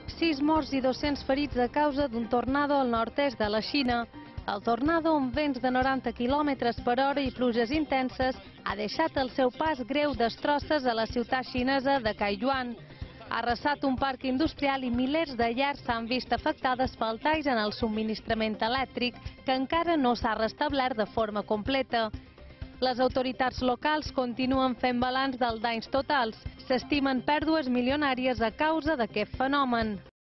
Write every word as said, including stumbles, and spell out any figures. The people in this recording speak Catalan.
Sis morts i dos-cents ferits a causa d'un tornado al nord-est de la Xina. El tornado, amb vents de noranta quilòmetres per hora i pluges intenses, ha deixat el seu pas greu destrosses a la ciutat xinesa de Taiyuan. Ha arrasat un parc industrial i milers de llars s'han vist afectades pel talls en el subministrament elèctric, que encara no s'ha restablert de forma completa. Les autoritats locals continuen fent balanç dels danys totals. S'estimen pèrdues milionàries a causa d'aquest fenomen.